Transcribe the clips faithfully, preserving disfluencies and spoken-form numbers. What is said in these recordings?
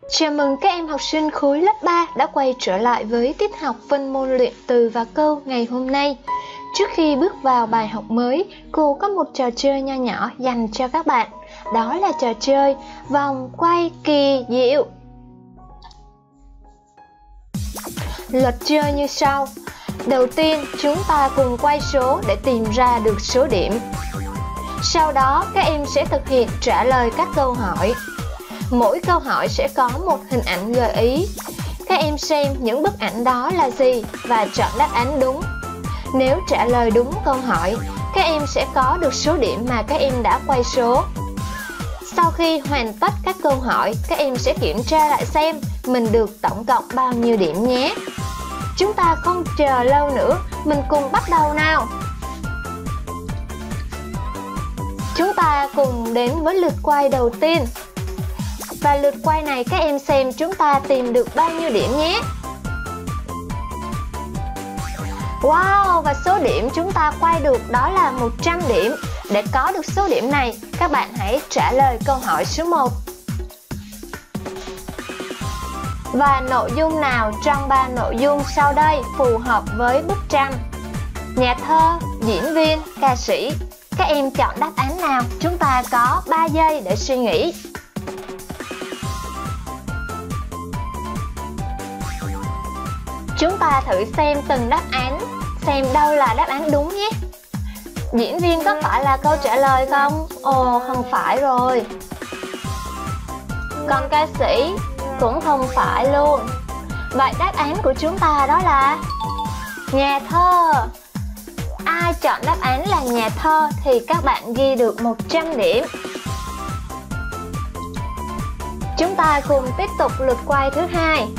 Chào mừng các em học sinh khối lớp ba đã quay trở lại với tiết học phân môn luyện từ và câu ngày hôm nay. Trước khi bước vào bài học mới, cô có một trò chơi nho nhỏ dành cho các bạn. Đó là trò chơi vòng quay kỳ diệu. Luật chơi như sau. Đầu tiên, chúng ta cùng quay số để tìm ra được số điểm. Sau đó, các em sẽ thực hiện trả lời các câu hỏi. Mỗi câu hỏi sẽ có một hình ảnh gợi ý. Các em xem những bức ảnh đó là gì và chọn đáp án đúng. Nếu trả lời đúng câu hỏi, các em sẽ có được số điểm mà các em đã quay số. Sau khi hoàn tất các câu hỏi, các em sẽ kiểm tra lại xem mình được tổng cộng bao nhiêu điểm nhé. Chúng ta không chờ lâu nữa, mình cùng bắt đầu nào. Chúng ta cùng đến với lượt quay đầu tiên. Và lượt quay này các em xem chúng ta tìm được bao nhiêu điểm nhé. Wow, và số điểm chúng ta quay được đó là một trăm điểm. Để có được số điểm này, các bạn hãy trả lời câu hỏi số một. Và nội dung nào trong ba nội dung sau đây phù hợp với bức tranh? Nhà thơ, diễn viên, ca sĩ. Các em chọn đáp án nào? Chúng ta có ba giây để suy nghĩ. Chúng ta thử xem từng đáp án, xem đâu là đáp án đúng nhé. Diễn viên có phải là câu trả lời không? Ồ, không phải rồi. Còn ca sĩ cũng không phải luôn. Vậy đáp án của chúng ta đó là nhà thơ. Ai chọn đáp án là nhà thơ thì các bạn ghi được một trăm điểm. Chúng ta cùng tiếp tục lượt quay thứ hai.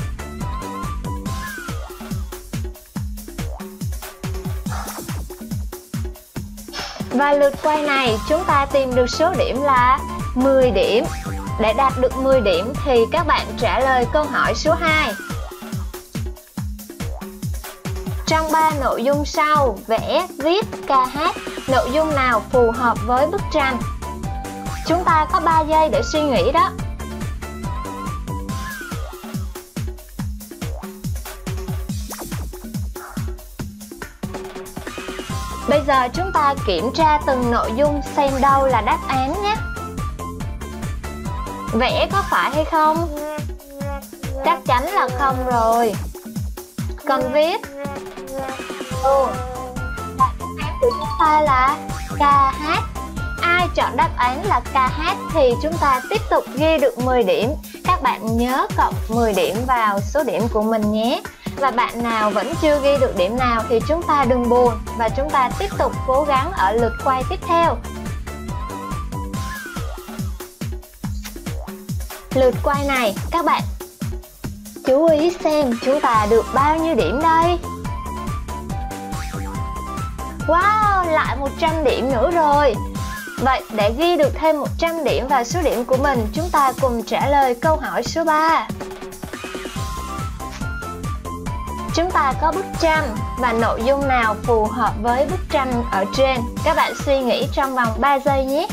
Và lượt quay này chúng ta tìm được số điểm là mười điểm. Để đạt được mười điểm thì các bạn trả lời câu hỏi số hai. Trong ba nội dung sau, vẽ, viết, ca hát, nội dung nào phù hợp với bức tranh? Chúng ta có ba giây để suy nghĩ đó. Bây giờ chúng ta kiểm tra từng nội dung xem đâu là đáp án nhé. Vẽ có phải hay không? Chắc chắn là không rồi. Còn viết? Ừ. Đáp án của chúng ta là ca hát. Ai chọn đáp án là ca hát thì chúng ta tiếp tục ghi được mười điểm. Các bạn nhớ cộng mười điểm vào số điểm của mình nhé. Và bạn nào vẫn chưa ghi được điểm nào thì chúng ta đừng buồn và chúng ta tiếp tục cố gắng ở lượt quay tiếp theo. Lượt quay này các bạn chú ý xem chúng ta được bao nhiêu điểm đây. Wow, lại một trăm điểm nữa rồi. Vậy để ghi được thêm một trăm điểm vào số điểm của mình, chúng ta cùng trả lời câu hỏi số ba. Chúng ta có bức tranh và nội dung nào phù hợp với bức tranh ở trên? Các bạn suy nghĩ trong vòng ba giây nhé.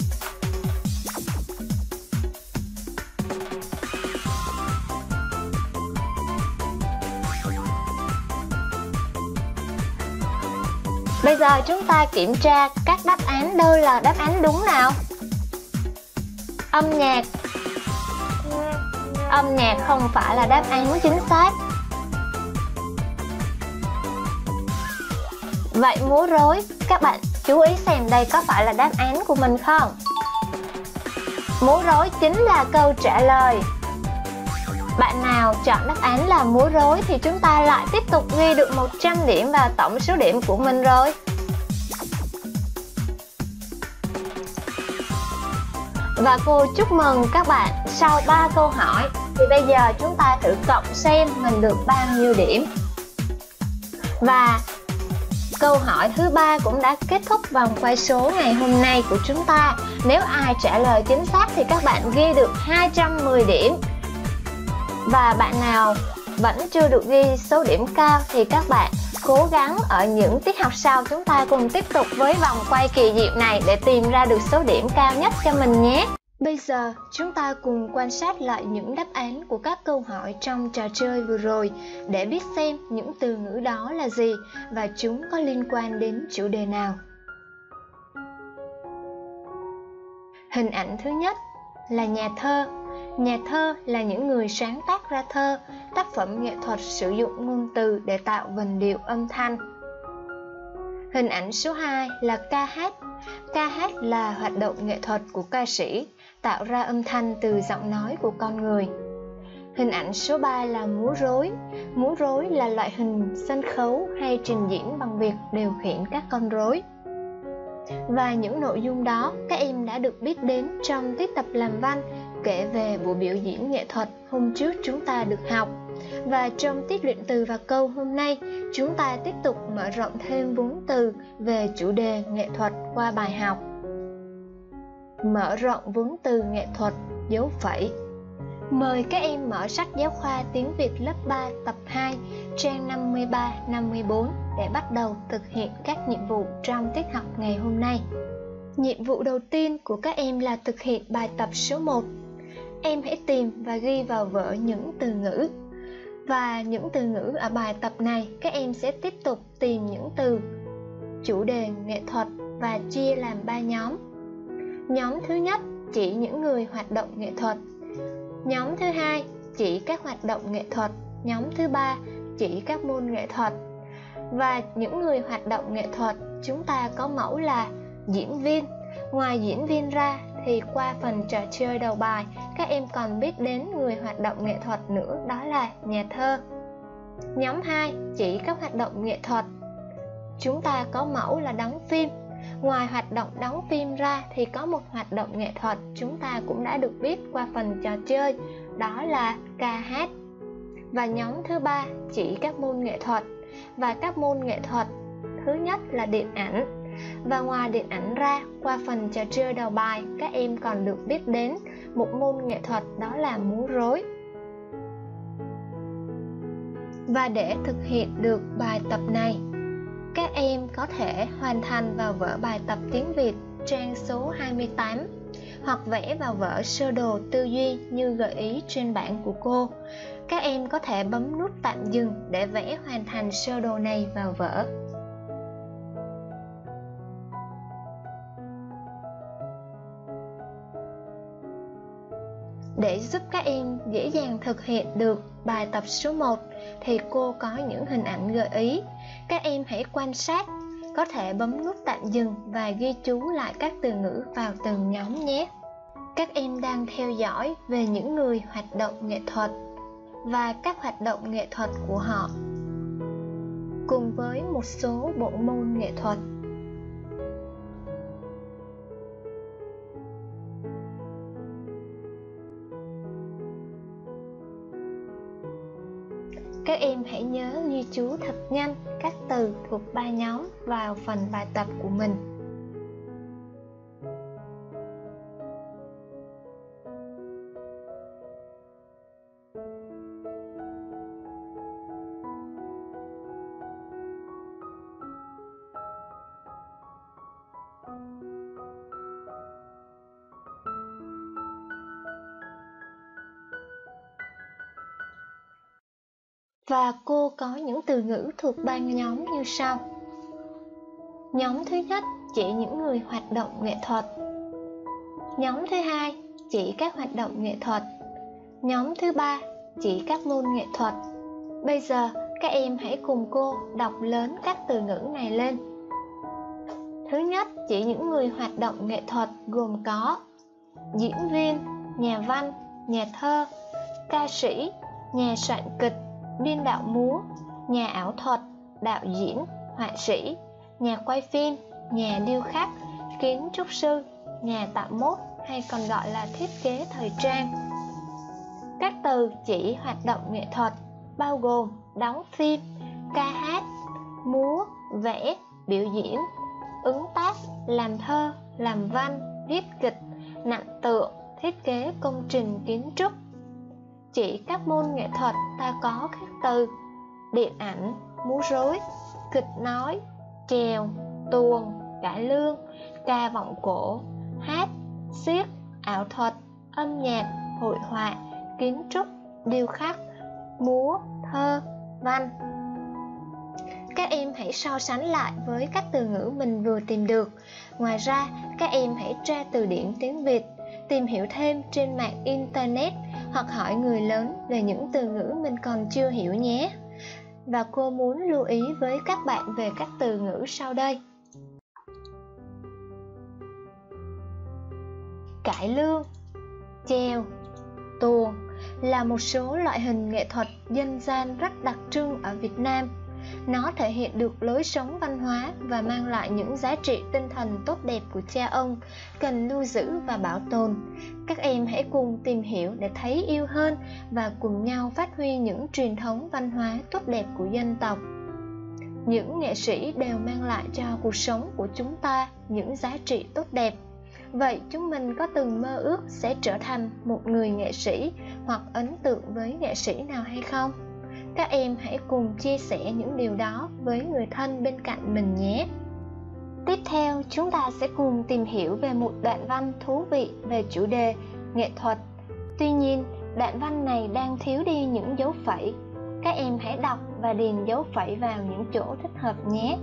Bây giờ chúng ta kiểm tra các đáp án đâu là đáp án đúng nào. Âm nhạc. Âm nhạc không phải là đáp án chính xác. Vậy múa rối, các bạn chú ý xem đây có phải là đáp án của mình không? Múa rối chính là câu trả lời. Bạn nào chọn đáp án là múa rối thì chúng ta lại tiếp tục ghi được một trăm điểm vào tổng số điểm của mình rồi. Và cô chúc mừng các bạn, sau ba câu hỏi thì bây giờ chúng ta thử cộng xem mình được bao nhiêu điểm. Và câu hỏi thứ ba cũng đã kết thúc vòng quay số ngày hôm nay của chúng ta. Nếu ai trả lời chính xác thì các bạn ghi được hai trăm mười điểm. Và bạn nào vẫn chưa được ghi số điểm cao thì các bạn cố gắng ở những tiết học sau chúng ta cùng tiếp tục với vòng quay kỳ diệu này để tìm ra được số điểm cao nhất cho mình nhé. Bây giờ, chúng ta cùng quan sát lại những đáp án của các câu hỏi trong trò chơi vừa rồi để biết xem những từ ngữ đó là gì và chúng có liên quan đến chủ đề nào. Hình ảnh thứ nhất là nhà thơ. Nhà thơ là những người sáng tác ra thơ, tác phẩm nghệ thuật sử dụng ngôn từ để tạo vần điệu âm thanh. Hình ảnh số hai là ca hát. Ca hát là hoạt động nghệ thuật của ca sĩ, tạo ra âm thanh từ giọng nói của con người. Hình ảnh số ba là múa rối. Múa rối là loại hình sân khấu hay trình diễn bằng việc điều khiển các con rối. Và những nội dung đó các em đã được biết đến trong tiết tập làm văn kể về buổi biểu diễn nghệ thuật hôm trước chúng ta được học. Và trong tiết luyện từ và câu hôm nay, chúng ta tiếp tục mở rộng thêm vốn từ về chủ đề nghệ thuật qua bài học. Mở rộng vốn từ nghệ thuật, dấu phẩy. Mời các em mở sách giáo khoa tiếng Việt lớp ba tập hai, trang năm mươi ba năm mươi bốn để bắt đầu thực hiện các nhiệm vụ trong tiết học ngày hôm nay. Nhiệm vụ đầu tiên của các em là thực hiện bài tập số một. Em hãy tìm và ghi vào vở những từ ngữ. Và những từ ngữ ở bài tập này các em sẽ tiếp tục tìm những từ chủ đề nghệ thuật và chia làm ba nhóm. Nhóm thứ nhất chỉ những người hoạt động nghệ thuật. Nhóm thứ hai chỉ các hoạt động nghệ thuật. Nhóm thứ ba chỉ các môn nghệ thuật. Và những người hoạt động nghệ thuật chúng ta có mẫu là diễn viên. Ngoài diễn viên ra thì qua phần trò chơi đầu bài các em còn biết đến người hoạt động nghệ thuật nữa, đó là nhà thơ. Nhóm hai chỉ các hoạt động nghệ thuật. Chúng ta có mẫu là đóng phim. Ngoài hoạt động đóng phim ra thì có một hoạt động nghệ thuật chúng ta cũng đã được biết qua phần trò chơi, đó là ca hát. Và nhóm thứ ba chỉ các môn nghệ thuật. Và các môn nghệ thuật thứ nhất là điện ảnh. Và ngoài điện ảnh ra, qua phần trò chơi đầu bài các em còn được biết đến một môn nghệ thuật, đó là múa rối. Và để thực hiện được bài tập này, các em có thể hoàn thành vào vở bài tập tiếng Việt trang số hai mươi tám hoặc vẽ vào vở sơ đồ tư duy như gợi ý trên bảng của cô. Các em có thể bấm nút tạm dừng để vẽ hoàn thành sơ đồ này vào vở. Để giúp các em dễ dàng thực hiện được bài tập số một thì cô có những hình ảnh gợi ý. Các em hãy quan sát, có thể bấm nút tạm dừng và ghi chú lại các từ ngữ vào từng nhóm nhé. Các em đang theo dõi về những người hoạt động nghệ thuật và các hoạt động nghệ thuật của họ, cùng với một số bộ môn nghệ thuật. Các em hãy nhớ ghi chú thật nhanh các từ thuộc ba nhóm vào phần bài tập của mình. Và cô có những từ ngữ thuộc ba nhóm như sau. Nhóm thứ nhất chỉ những người hoạt động nghệ thuật. Nhóm thứ hai chỉ các hoạt động nghệ thuật. Nhóm thứ ba chỉ các môn nghệ thuật. Bây giờ các em hãy cùng cô đọc lớn các từ ngữ này lên. Thứ nhất chỉ những người hoạt động nghệ thuật gồm có diễn viên, nhà văn, nhà thơ, ca sĩ, nhà soạn kịch, biên đạo múa, nhà ảo thuật, đạo diễn, họa sĩ, nhà quay phim, nhà điêu khắc, kiến trúc sư, nhà tạo mốt hay còn gọi là thiết kế thời trang. Các từ chỉ hoạt động nghệ thuật bao gồm đóng phim, ca hát, múa, vẽ, biểu diễn, ứng tác, làm thơ, làm văn, viết kịch, nặng tượng, thiết kế công trình kiến trúc. Chỉ các môn nghệ thuật ta có các từ điện ảnh, múa rối, kịch nói, chèo, tuồng, cải lương, ca vọng cổ, hát, xiếc, ảo thuật, âm nhạc, hội họa, kiến trúc, điêu khắc, múa, thơ, văn. Các em hãy so sánh lại với các từ ngữ mình vừa tìm được. Ngoài ra, các em hãy tra từ điển tiếng Việt, tìm hiểu thêm trên mạng Internet hoặc hỏi người lớn về những từ ngữ mình còn chưa hiểu nhé. Và cô muốn lưu ý với các bạn về các từ ngữ sau đây. Cải lương, chèo, tuồng là một số loại hình nghệ thuật dân gian rất đặc trưng ở Việt Nam. Nó thể hiện được lối sống văn hóa và mang lại những giá trị tinh thần tốt đẹp của cha ông, cần lưu giữ và bảo tồn. Các em hãy cùng tìm hiểu để thấy yêu hơn và cùng nhau phát huy những truyền thống văn hóa tốt đẹp của dân tộc. Những nghệ sĩ đều mang lại cho cuộc sống của chúng ta những giá trị tốt đẹp. Vậy chúng mình có từng mơ ước sẽ trở thành một người nghệ sĩ hoặc ấn tượng với nghệ sĩ nào hay không? Các em hãy cùng chia sẻ những điều đó với người thân bên cạnh mình nhé. Tiếp theo, chúng ta sẽ cùng tìm hiểu về một đoạn văn thú vị về chủ đề nghệ thuật. Tuy nhiên, đoạn văn này đang thiếu đi những dấu phẩy. Các em hãy đọc và điền dấu phẩy vào những chỗ thích hợp nhé.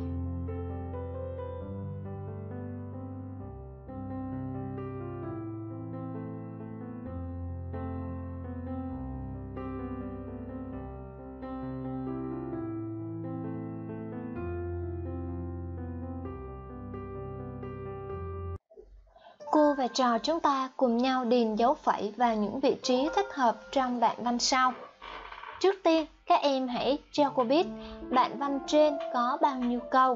Cô và trò chúng ta cùng nhau điền dấu phẩy vào những vị trí thích hợp trong đoạn văn sau. Trước tiên, các em hãy cho cô biết đoạn văn trên có bao nhiêu câu.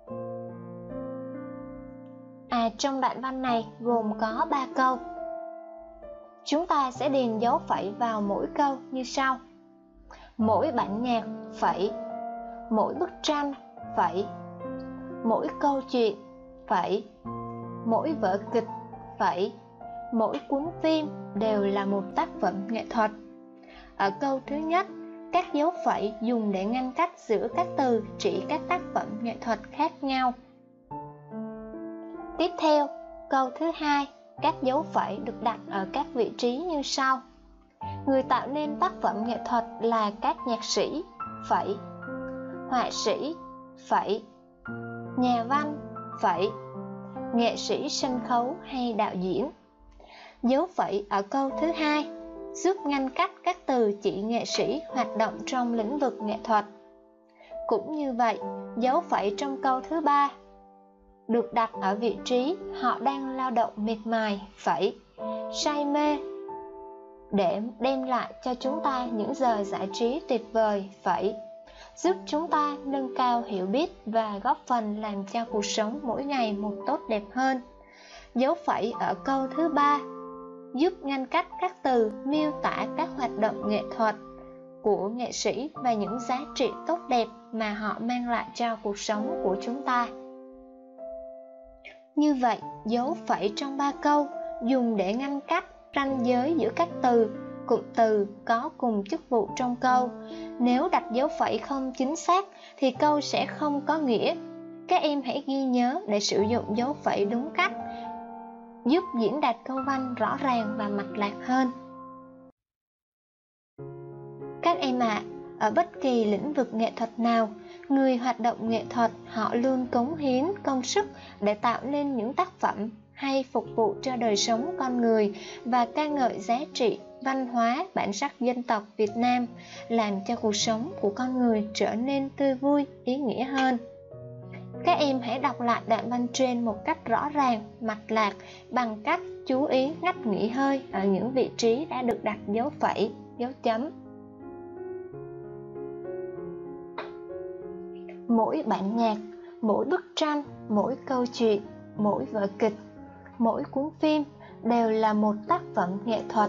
À, trong đoạn văn này gồm có ba câu. Chúng ta sẽ điền dấu phẩy vào mỗi câu như sau. Mỗi bản nhạc, phẩy. Mỗi bức tranh, phẩy. Mỗi câu chuyện, phẩy. Mỗi vở kịch, phẩy. Mỗi cuốn phim đều là một tác phẩm nghệ thuật. Ở câu thứ nhất, các dấu phẩy dùng để ngăn cách giữa các từ chỉ các tác phẩm nghệ thuật khác nhau. Tiếp theo, câu thứ hai, các dấu phẩy được đặt ở các vị trí như sau. Người tạo nên tác phẩm nghệ thuật là các nhạc sĩ, phẩy. Họa sĩ, phẩy. Nhà văn, phẩy. Nghệ sĩ sân khấu hay đạo diễn. Dấu phẩy ở câu thứ hai giúp ngăn cách các từ chỉ nghệ sĩ hoạt động trong lĩnh vực nghệ thuật. Cũng như vậy, dấu phẩy trong câu thứ ba được đặt ở vị trí họ đang lao động miệt mài, phẩy. Say mê, để đem lại cho chúng ta những giờ giải trí tuyệt vời, phẩy. Giúp chúng ta nâng cao hiểu biết và góp phần làm cho cuộc sống mỗi ngày một tốt đẹp hơn. Dấu phẩy ở câu thứ ba giúp ngăn cách các từ miêu tả các hoạt động nghệ thuật của nghệ sĩ và những giá trị tốt đẹp mà họ mang lại cho cuộc sống của chúng ta. Như vậy, dấu phẩy trong ba câu dùng để ngăn cách ranh giới giữa các từ, cụm từ có cùng chức vụ trong câu. Nếu đặt dấu phẩy không chính xác thì câu sẽ không có nghĩa. Các em hãy ghi nhớ để sử dụng dấu phẩy đúng cách, giúp diễn đạt câu văn rõ ràng và mạch lạc hơn. Các em ạ, à, ở bất kỳ lĩnh vực nghệ thuật nào, người hoạt động nghệ thuật họ luôn cống hiến công sức để tạo nên những tác phẩm hay phục vụ cho đời sống con người và ca ngợi giá trị văn hóa, bản sắc dân tộc Việt Nam, làm cho cuộc sống của con người trở nên tươi vui, ý nghĩa hơn. Các em hãy đọc lại đoạn văn trên một cách rõ ràng, mạch lạc bằng cách chú ý ngắt nghỉ hơi ở những vị trí đã được đặt dấu phẩy, dấu chấm. Mỗi bản nhạc, mỗi bức tranh, mỗi câu chuyện, mỗi vở kịch, mỗi cuốn phim đều là một tác phẩm nghệ thuật.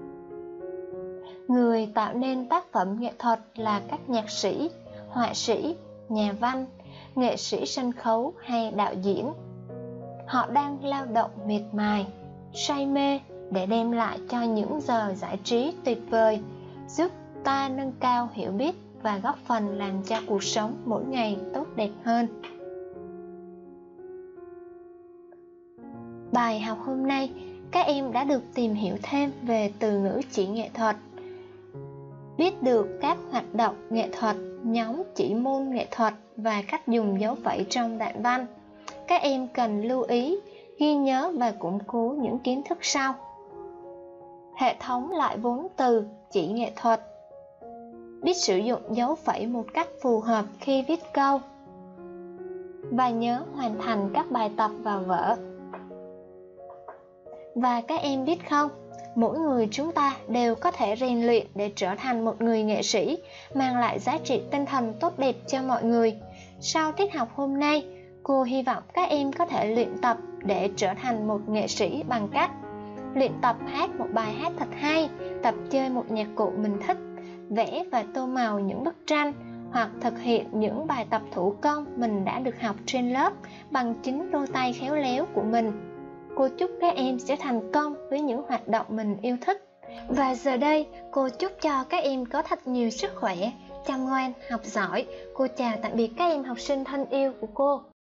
Người tạo nên tác phẩm nghệ thuật là các nhạc sĩ, họa sĩ, nhà văn, nghệ sĩ sân khấu hay đạo diễn. Họ đang lao động miệt mài, say mê để đem lại cho những giờ giải trí tuyệt vời, giúp ta nâng cao hiểu biết và góp phần làm cho cuộc sống mỗi ngày tốt đẹp hơn. Bài học hôm nay các em đã được tìm hiểu thêm về từ ngữ chỉ nghệ thuật, biết được các hoạt động nghệ thuật, nhóm chỉ môn nghệ thuật và cách dùng dấu phẩy trong đoạn văn. Các em cần lưu ý, ghi nhớ và củng cố những kiến thức sau. Hệ thống lại vốn từ chỉ nghệ thuật, biết sử dụng dấu phẩy một cách phù hợp khi viết câu, và nhớ hoàn thành các bài tập vào vở. Và các em biết không, mỗi người chúng ta đều có thể rèn luyện để trở thành một người nghệ sĩ, mang lại giá trị tinh thần tốt đẹp cho mọi người. Sau tiết học hôm nay, cô hy vọng các em có thể luyện tập để trở thành một nghệ sĩ bằng cách luyện tập hát một bài hát thật hay, tập chơi một nhạc cụ mình thích, vẽ và tô màu những bức tranh, hoặc thực hiện những bài tập thủ công mình đã được học trên lớp bằng chính đôi tay khéo léo của mình. Cô chúc các em sẽ thành công với những hoạt động mình yêu thích. Và giờ đây, cô chúc cho các em có thật nhiều sức khỏe, chăm ngoan, học giỏi. Cô chào tạm biệt các em học sinh thân yêu của cô.